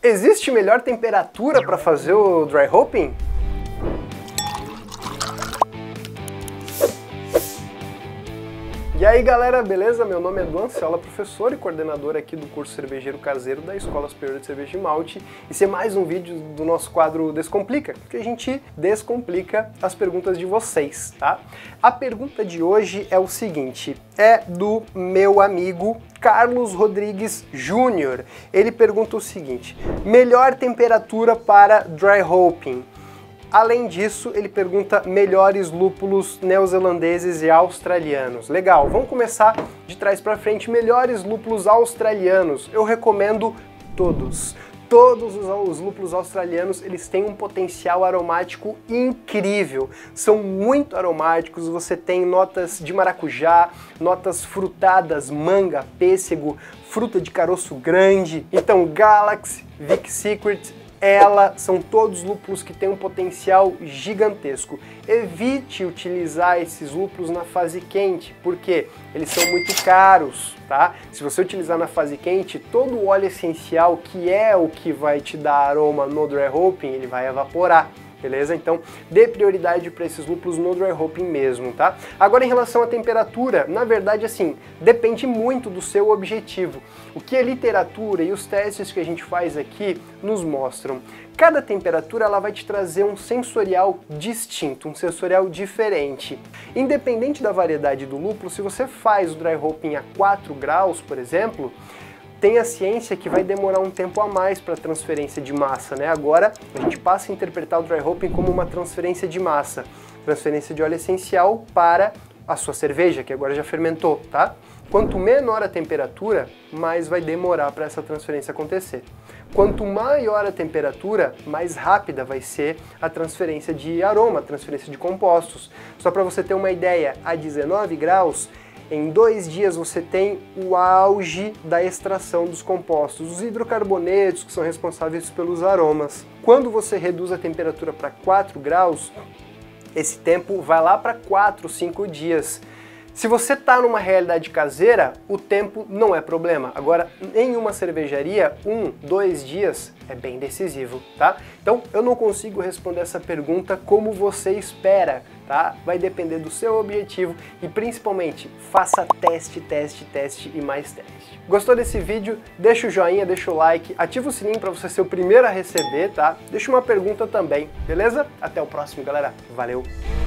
Existe melhor temperatura para fazer o dry hopping? E aí galera, beleza? Meu nome é Edu Ancela, professor e coordenador aqui do curso Cervejeiro Caseiro da Escola Superior de Cerveja e Malte. E esse é mais um vídeo do nosso quadro Descomplica, que a gente descomplica as perguntas de vocês, tá? A pergunta de hoje é o seguinte, é do meu amigo Carlos Rodrigues Júnior. Ele pergunta o seguinte, melhor temperatura para dry hopping? Além disso, ele pergunta melhores lúpulos neozelandeses e australianos. Legal, vamos começar de trás para frente. Melhores lúpulos australianos. Eu recomendo todos. Todos os lúpulos australianos, eles têm um potencial aromático incrível. São muito aromáticos, você tem notas de maracujá, notas frutadas, manga, pêssego, fruta de caroço grande. Então, Galaxy, Vic Secret, Ela, são todos lúpulos que têm um potencial gigantesco. Evite utilizar esses lúpulos na fase quente, porque eles são muito caros, tá? Se você utilizar na fase quente, todo o óleo essencial, que é o que vai te dar aroma no dry hopping, ele vai evaporar. Beleza? Então, dê prioridade para esses lúpulos no dry hopping mesmo, tá? Agora, em relação à temperatura, na verdade, assim, depende muito do seu objetivo. O que a literatura e os testes que a gente faz aqui nos mostram. Cada temperatura, ela vai te trazer um sensorial distinto, um sensorial diferente. Independente da variedade do lúpulo, se você faz o dry hopping a 4 graus, por exemplo, tem a ciência que vai demorar um tempo a mais para transferência de massa, né? Agora a gente passa a interpretar o dry hopping como uma transferência de massa, transferência de óleo essencial para a sua cerveja, que agora já fermentou, tá? Quanto menor a temperatura, mais vai demorar para essa transferência acontecer. Quanto maior a temperatura, mais rápida vai ser a transferência de aroma, a transferência de compostos. Só para você ter uma ideia, a 19 graus, em 2 dias você tem o auge da extração dos compostos, os hidrocarbonetos que são responsáveis pelos aromas. Quando você reduz a temperatura para 4 graus, esse tempo vai lá para 4, 5 dias. Se você está numa realidade caseira, o tempo não é problema. Agora, em uma cervejaria, 1, 2 dias é bem decisivo, tá? Então, eu não consigo responder essa pergunta como você espera, tá? Vai depender do seu objetivo e, principalmente, faça teste, teste, teste e mais teste. Gostou desse vídeo? Deixa o joinha, deixa o like, ativa o sininho para você ser o primeiro a receber, tá? Deixa uma pergunta também, beleza? Até o próximo, galera. Valeu!